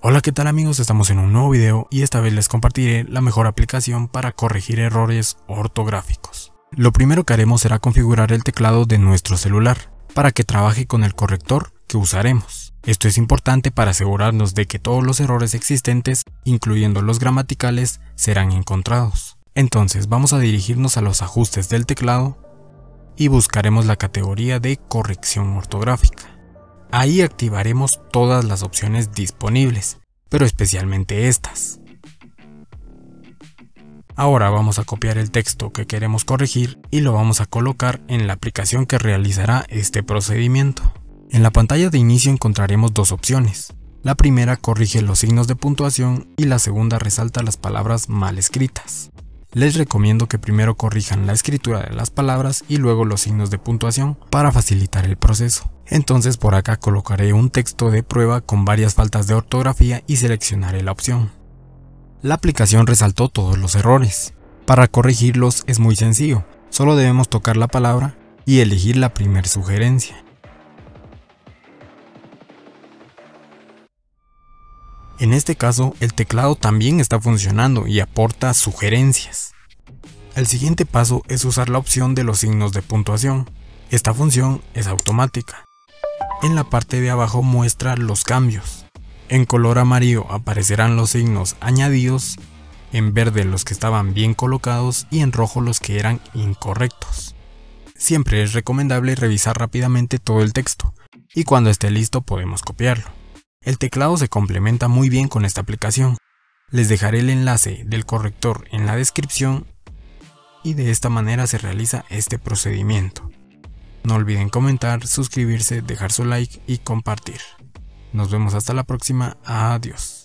Hola, ¿qué tal amigos? Estamos en un nuevo video y esta vez les compartiré la mejor aplicación para corregir errores ortográficos. Lo primero que haremos será configurar el teclado de nuestro celular para que trabaje con el corrector que usaremos. Esto es importante para asegurarnos de que todos los errores existentes, incluyendo los gramaticales, serán encontrados. Entonces vamos a dirigirnos a los ajustes del teclado y buscaremos la categoría de corrección ortográfica. Ahí activaremos todas las opciones disponibles, pero especialmente estas. Ahora vamos a copiar el texto que queremos corregir y lo vamos a colocar en la aplicación que realizará este procedimiento. En la pantalla de inicio encontraremos dos opciones. La primera corrige los signos de puntuación y la segunda resalta las palabras mal escritas. Les recomiendo que primero corrijan la escritura de las palabras y luego los signos de puntuación para facilitar el proceso. Entonces por acá colocaré un texto de prueba con varias faltas de ortografía y seleccionaré la opción. La aplicación resaltó todos los errores. Para corregirlos es muy sencillo, solo debemos tocar la palabra y elegir la primera sugerencia. En este caso, el teclado también está funcionando y aporta sugerencias. El siguiente paso es usar la opción de los signos de puntuación. Esta función es automática. En la parte de abajo muestra los cambios. En color amarillo aparecerán los signos añadidos, en verde los que estaban bien colocados y en rojo los que eran incorrectos. Siempre es recomendable revisar rápidamente todo el texto y cuando esté listo podemos copiarlo. El teclado se complementa muy bien con esta aplicación. Les dejaré el enlace del corrector en la descripción y de esta manera se realiza este procedimiento. No olviden comentar, suscribirse, dejar su like y compartir. Nos vemos hasta la próxima. Adiós.